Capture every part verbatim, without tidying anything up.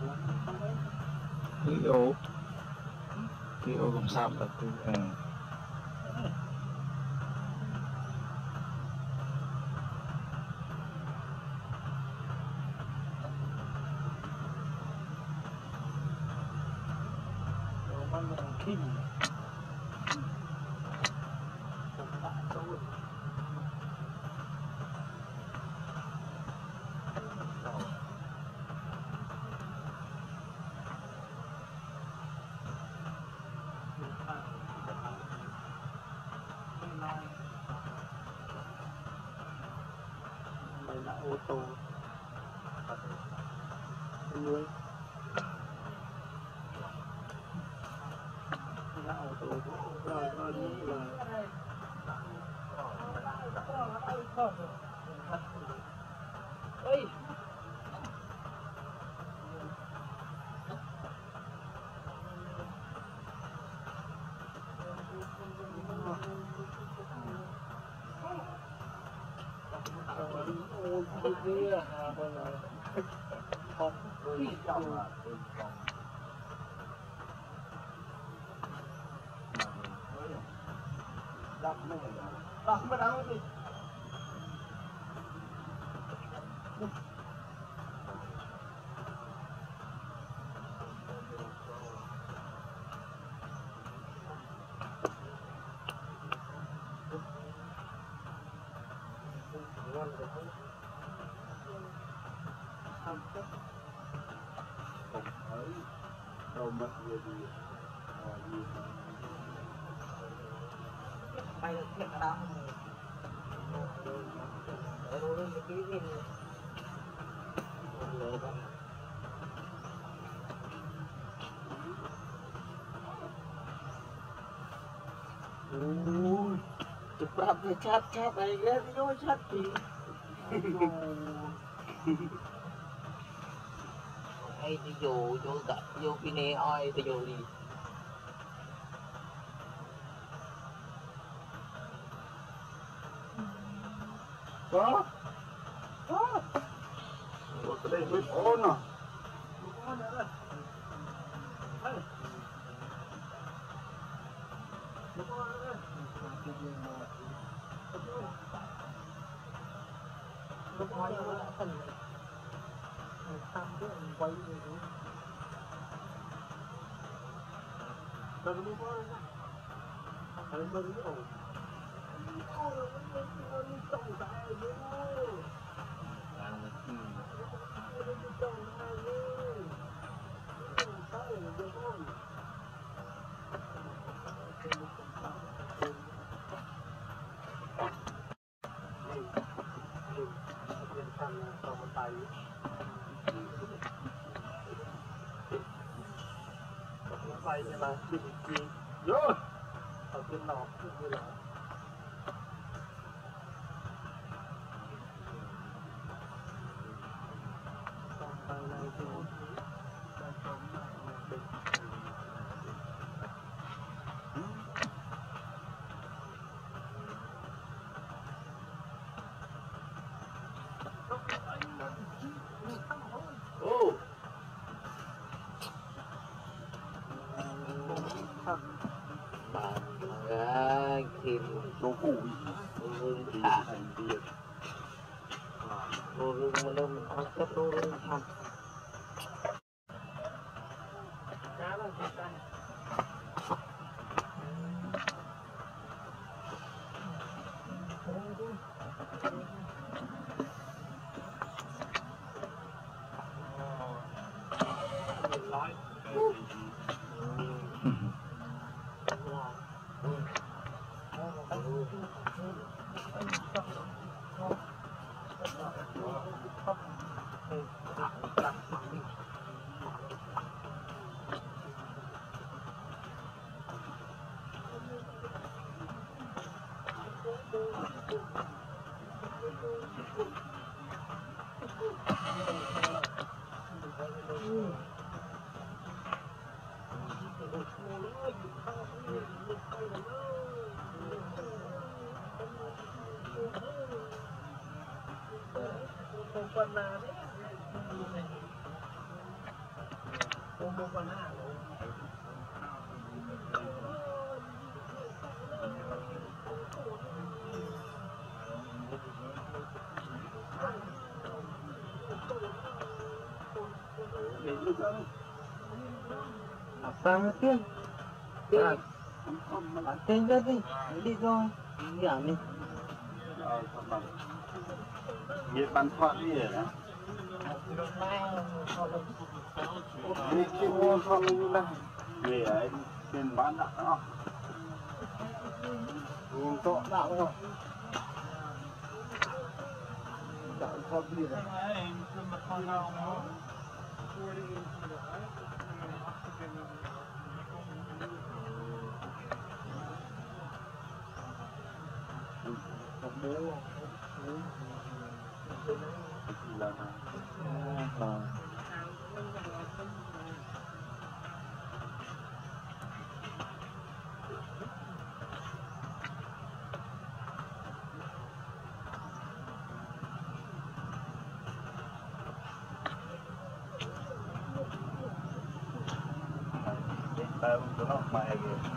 cái ô cái ô không sao cả tôi à. Đây là ô tô nuôi là ô tô rồi rồi đi rồi ơi ôi kia à con này con ơi chồng à đập này đập mới đau đi đâu mất gì gì bay được thiệt đâu để nó lên cái gì ui chụp rạp thì chat chat này ghê thì nó chat gì hay đi vô vô cả vô cái này ai thì vô đi có có cái đây mới ôn à ôn nữa rồi lúc quay nó thành tham cái anh quay rồi đúng đừng đi qua anh đừng đi ổn trông tại nữa bay như là đi gì rồi ở bên nọ như là bay này thì ô bà ra kim đồ cũ rừng thả đồ rừng mà đâu mình ăn chất đồ rừng thả cá là gì ta nói Apa mungkin? Ya, anten tadi, jadi dong, iya nih. Nghiệp bán thoại gì hả? Đi chuyên môn không như này. Nghề ấy tiền bán đạn đó. Nhìn tốt đạo rồi. Đạo không gì rồi. Tao cũng nó mày kìa.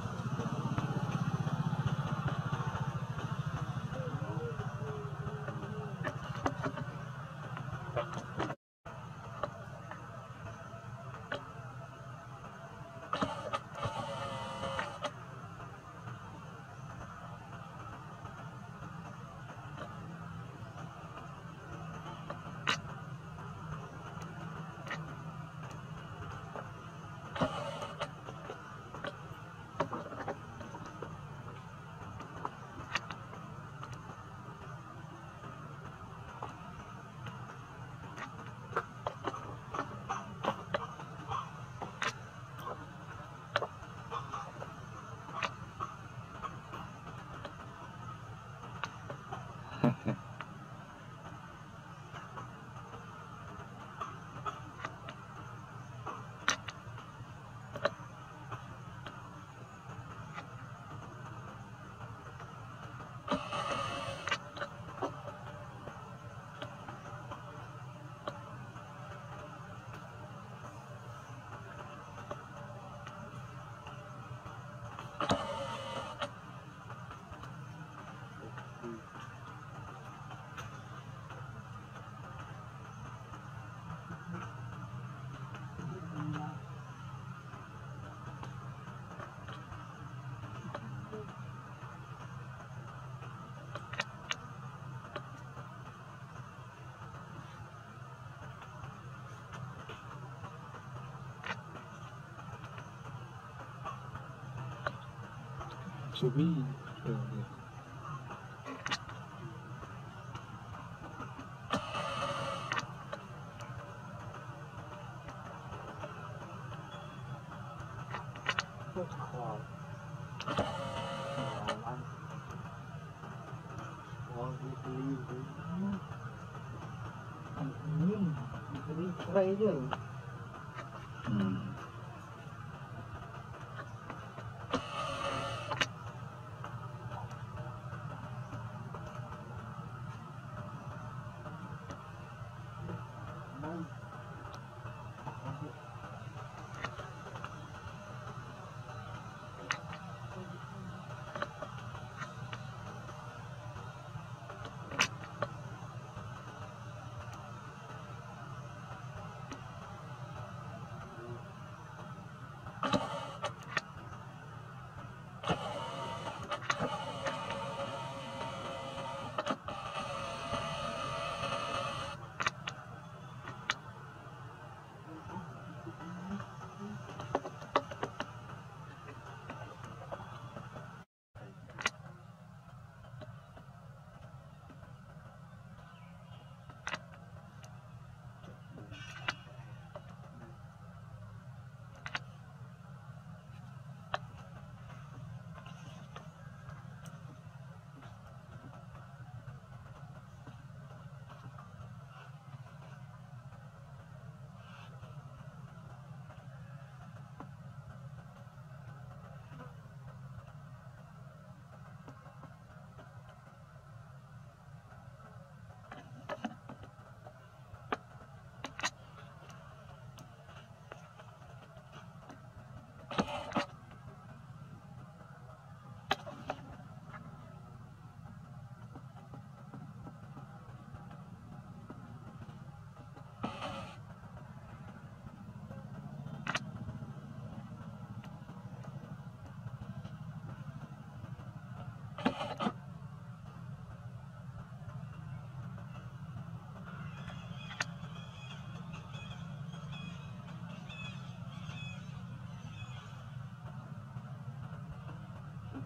Subi. Vậy chứ. Hmm.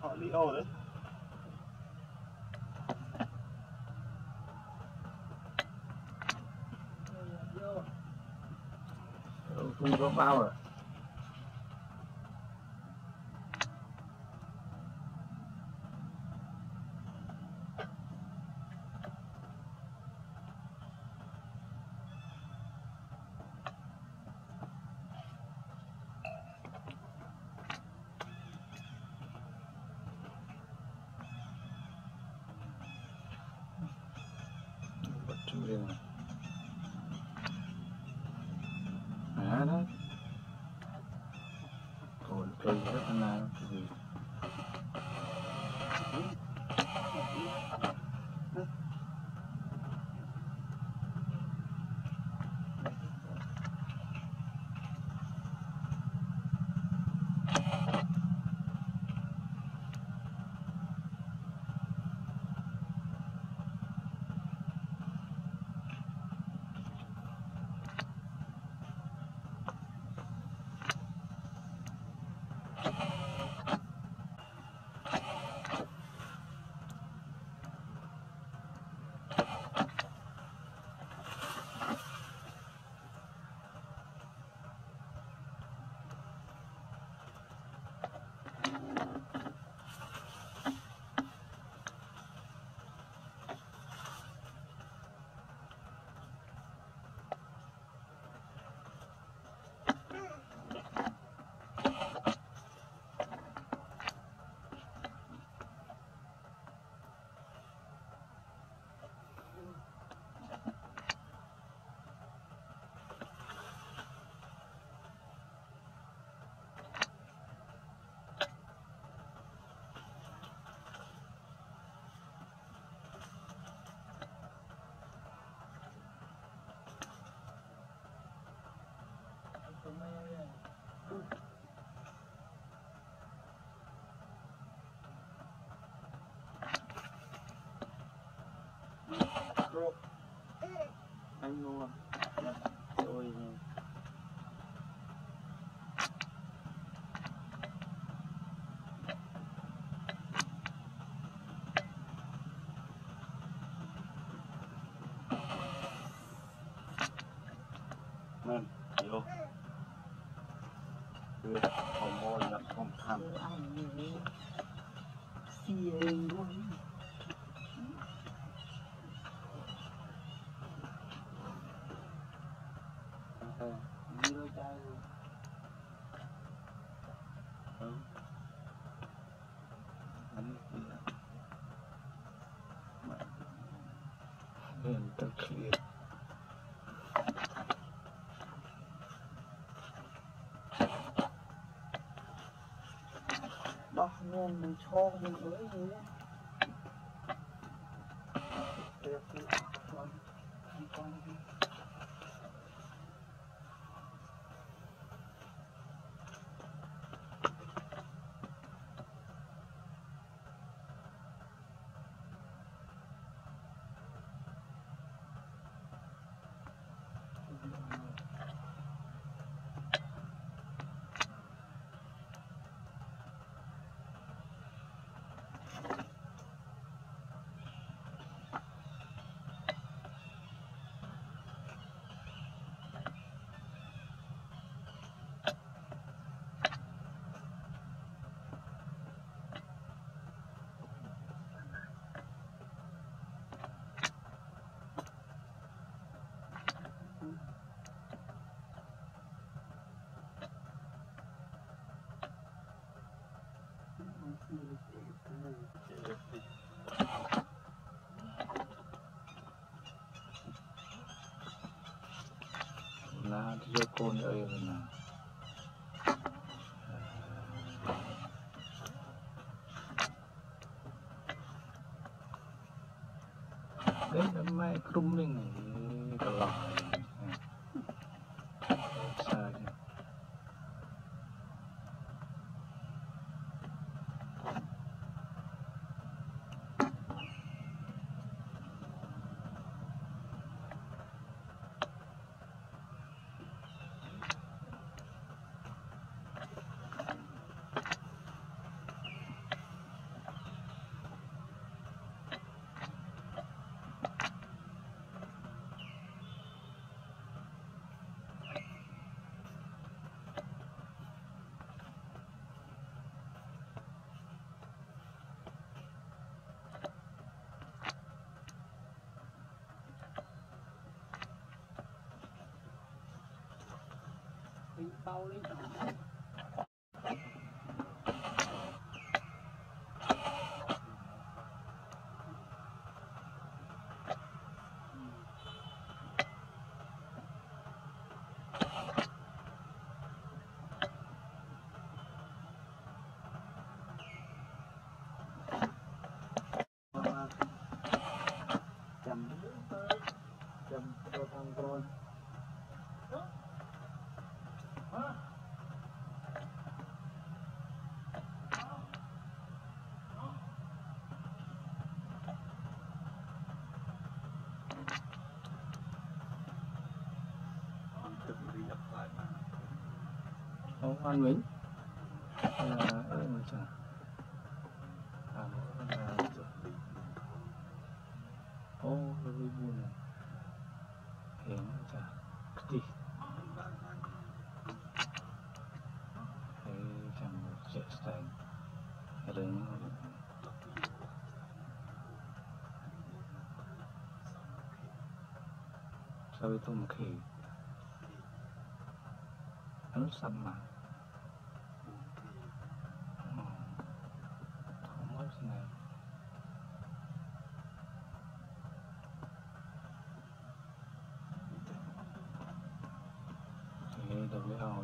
họ lý ô đấy. Không có bao à? Bật chung riêng này. À đó. Còn cây rất là gì. Rồi. Anh luôn. Rồi. Nên, vô. Đưa phòng môi nhập phòng thẳng. Xì luôn. Đi đôi chai luôn. Ừ. Anh đi. Nên ta clear. Đó nên mình cho mình ơi gì á. Đẹp đi. Con. Con đi. Là cho con ơi là đấy là mai crum lên này cả lọ sai thì tao đi chầm chầm cho thằng con không ăn miếng là em mà chả à nó là ô nó đi buồn này hiền chả đi hay chẳng chạy sành hay đến sao với tôi một khi nó sẵn mà không mất thế này thì đâu với hỏi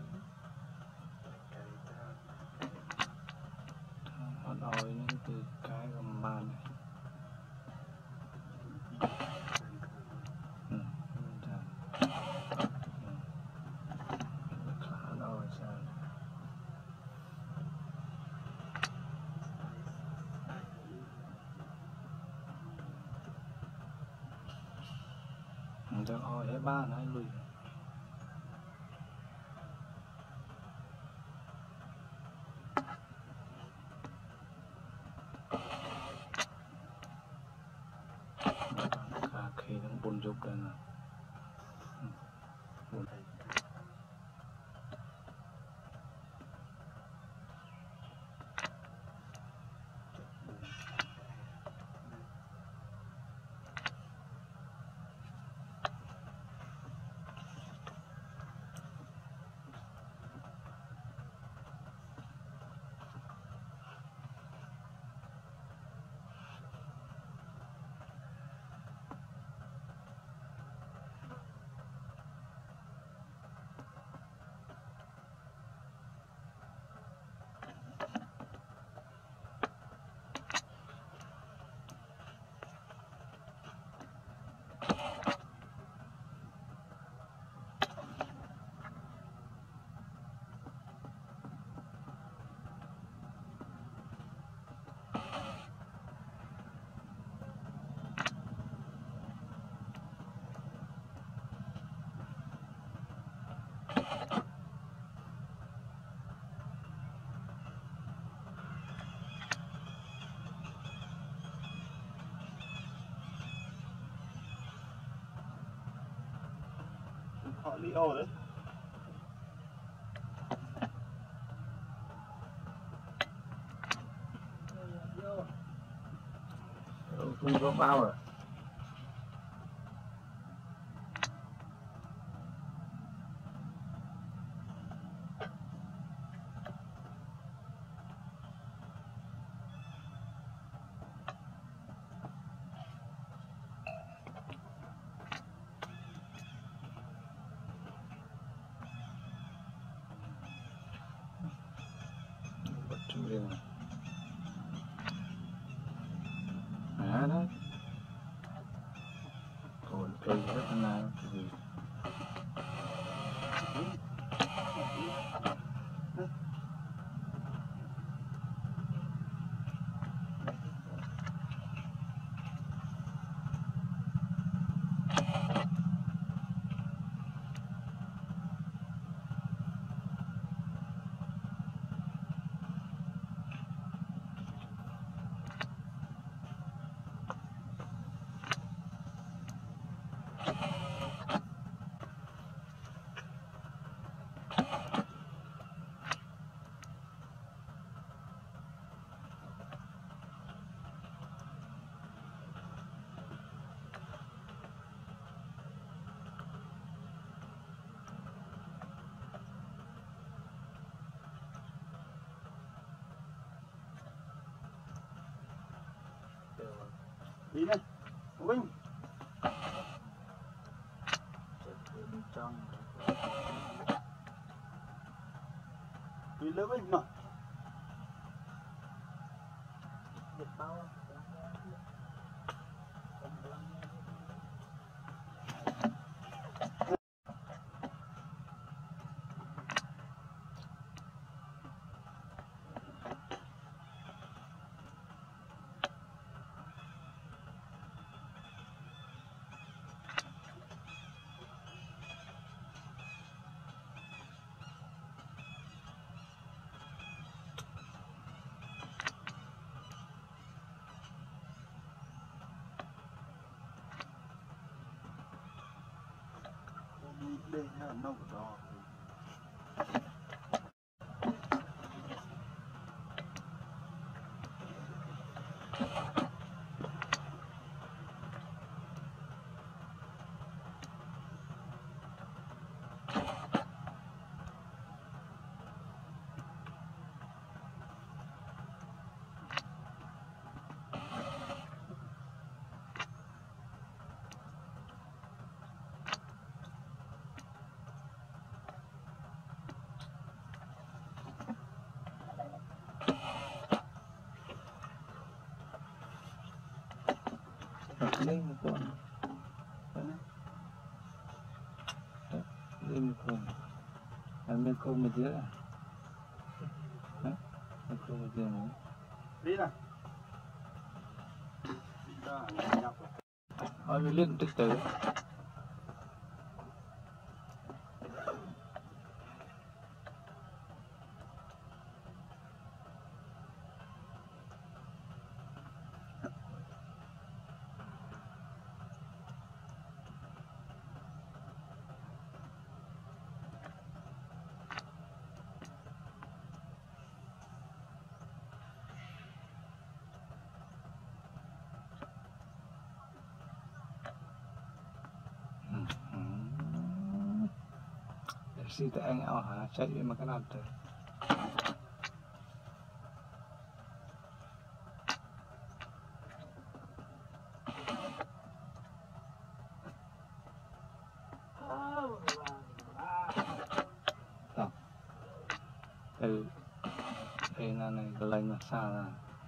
nó đòi những từ cái gầm bàn này ừ, khá đòi sao cho hỏi hết ba này lùi cả khi nó buồn dục đây nè buồn họ đi ô đấy không có bao rồi bật chung riêng này à đấy còn cây rất là gì đi đây Vinh trong đi lên Vinh nào Việt bao đây là nâu đỏ lên một con lên một con ăn bên con một đứa à bên con một đứa nữa đi nào đi ra nhập hỏi lên từ từ si tại anh ảo hả chạy mà cái làm từ Đâu? Ừ đây là này cái lệnh là xa ra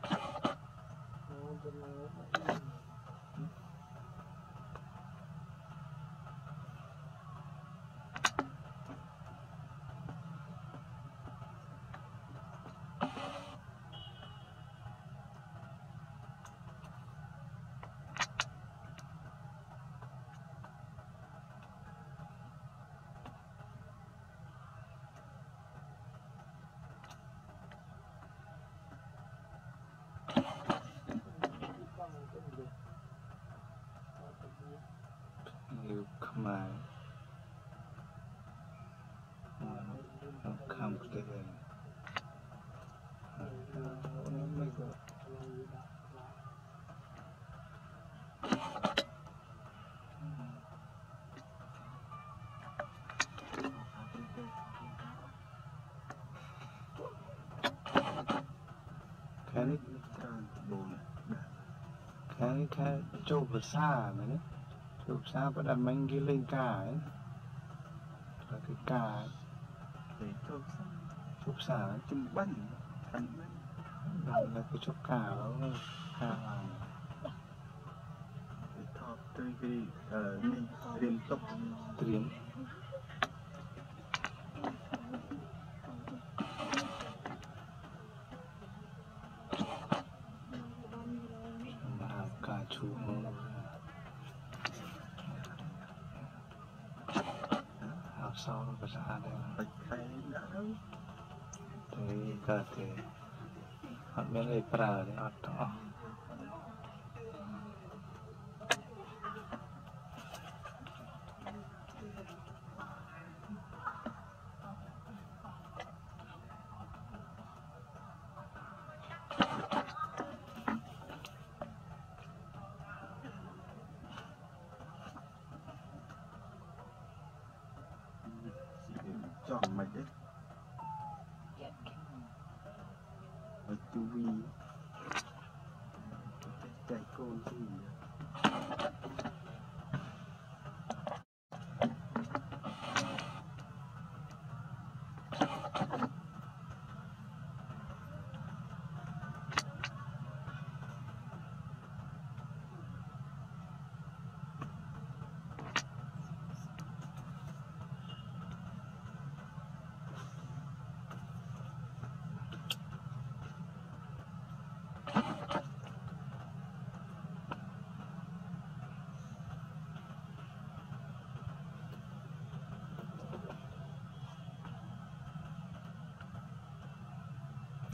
you come out come together cái này cái cái châu vừa xa mà đấy châu xa bắt đầu mình ghi lên cả ấy là cái cả ấy để cho châu xa ấy chim bánh thành là cái châu cả đó cả là để thọ tới cái ờ này riêng tốc tiền cả chú học sau nó ra đây phải khai đã thì cả thì họ mới lấy pra để họ đó chọn mạch đấy ở chu vi chạy cô gì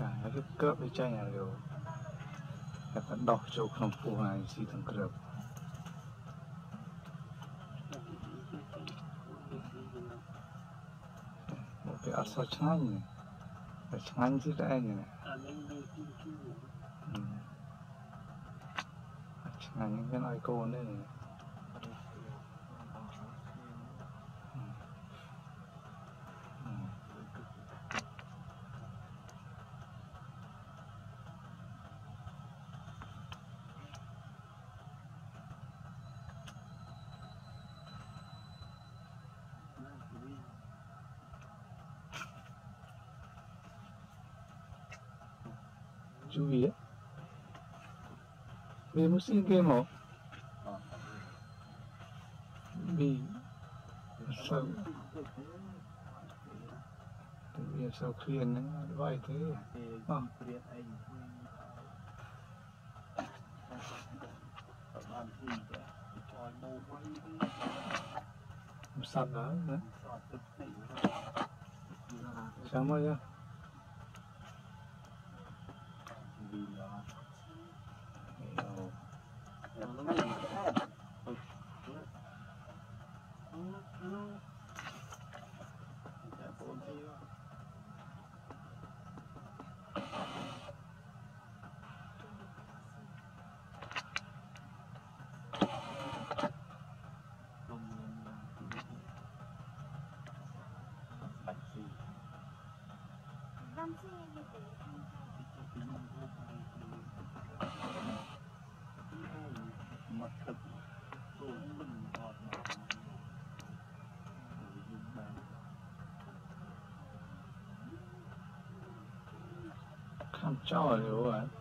cả cái cướp với chai nhà rồi các bạn đọc chỗ không phù hợp gì thằng cướp một cái ớt sao chanh này phải chanh chứ đã nhỉ chanh những cái nói cô đấy này chú ý á vì muốn xin game hả vì sao vì sao khuyên nó vậy thế à sắp đó nữa sao mới á không cho rồi à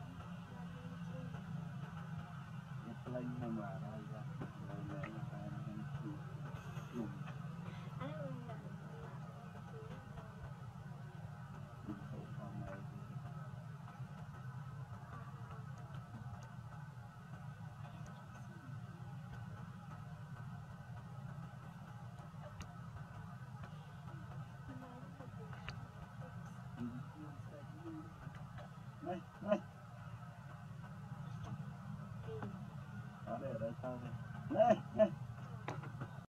này này ở đây ở đây sao này này này